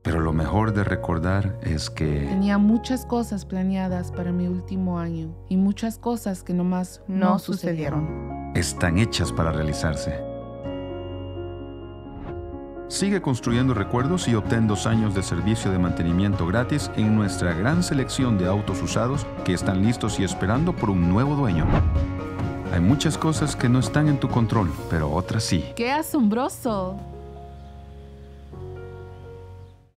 Pero lo mejor de recordar es que Tenía muchas cosas planeadas para mi último año y muchas cosas que nomás no sucedieron. están hechas para realizarse. Sigue construyendo recuerdos y obtén 2 años de servicio de mantenimiento gratis en nuestra gran selección de autos usados que están listos y esperando por un nuevo dueño. Hay muchas cosas que no están en tu control, pero otras sí. ¡Qué asombroso!